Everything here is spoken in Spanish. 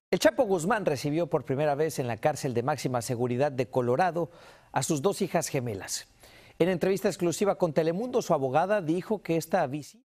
El Chapo Guzmán recibió por primera vez en la cárcel de máxima seguridad de Colorado a sus dos hijas gemelas. En entrevista exclusiva con Telemundo, su abogada dijo que esta visita